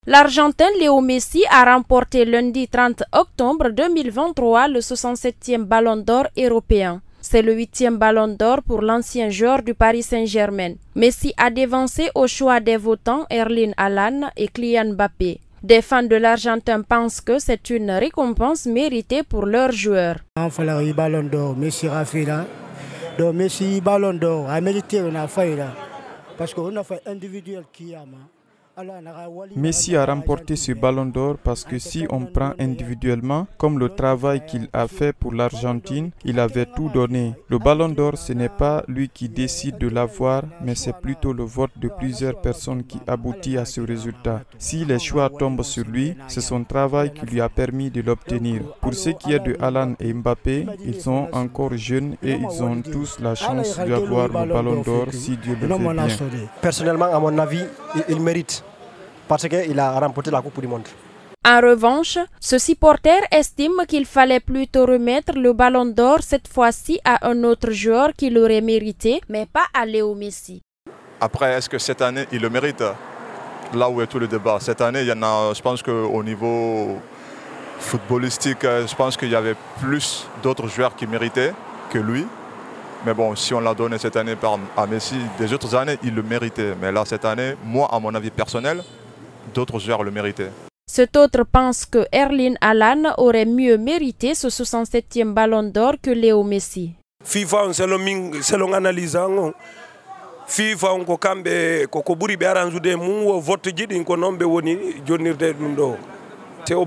L'Argentin Léo Messi a remporté lundi 30 octobre 2023 le 67e Ballon d'Or européen. C'est le 8e Ballon d'Or pour l'ancien joueur du Paris Saint-Germain. Messi a dévancé au choix des votants Erling Haaland et Kylian Mbappé. Des fans de l'Argentin pensent que c'est une récompense méritée pour leur joueur. Ballon d'Or, Messi Rafila. Donc Messi Ballon d'Or a mérité une faille parce qu'on a fait individuel qui a. Messi a remporté ce ballon d'or parce que si on prend individuellement, comme le travail qu'il a fait pour l'Argentine, il avait tout donné. Le ballon d'or, ce n'est pas lui qui décide de l'avoir, mais c'est plutôt le vote de plusieurs personnes qui aboutit à ce résultat. Si les choix tombent sur lui, c'est son travail qui lui a permis de l'obtenir. Pour ce qui est de Haaland et Mbappé, ils sont encore jeunes et ils ont tous la chance d'avoir le ballon d'or si Dieu le veut bien. Personnellement, à mon avis, il mérite. Parce qu'il a remporté la Coupe du Monde. En revanche, ce supporter estime qu'il fallait plutôt remettre le ballon d'or cette fois-ci à un autre joueur qui l'aurait mérité, mais pas à Léo Messi. Après, est-ce que cette année, il le mérite? Là où est tout le débat. Cette année, il y en a, je pense qu'au niveau footballistique, je pense qu'il y avait plus d'autres joueurs qui méritaient que lui. Mais bon, si on l'a donné cette année à Messi, des autres années, il le méritait. Mais là, cette année, moi, à mon avis personnel, d'autres joueurs le méritaient. Cet autre pense que Erling Haaland aurait mieux mérité ce 67e Ballon d'Or que Léo Messi. FIFA selon analyse FIFA on ko kambe ko buri be aranjude mum wo vote jidi ko nombe woni jonnirde dum do. Le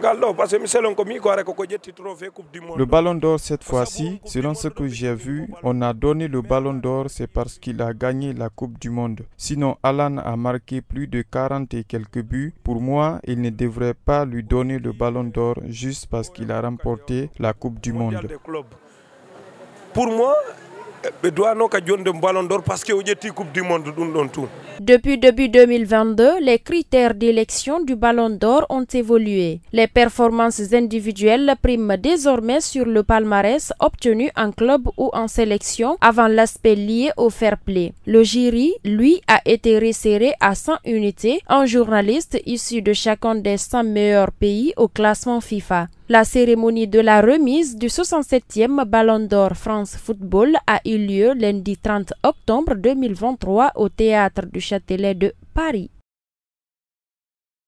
ballon d'or cette fois-ci, selon ce que j'ai vu, on a donné le ballon d'or, c'est parce qu'il a gagné la Coupe du Monde. Sinon, Haaland a marqué plus de 40 et quelques buts. Pour moi, il ne devrait pas lui donner le ballon d'or juste parce qu'il a remporté la Coupe du Monde. Pour moi, depuis début 2022, les critères d'élection du Ballon d'Or ont évolué. Les performances individuelles priment désormais sur le palmarès obtenu en club ou en sélection avant l'aspect lié au fair play. Le jury, lui, a été resserré à 100 unités, un journaliste issu de chacun des 100 meilleurs pays au classement FIFA. La cérémonie de la remise du 67e Ballon d'Or France Football a eu lieu lundi 30 octobre 2023 au Théâtre du Châtelet de Paris.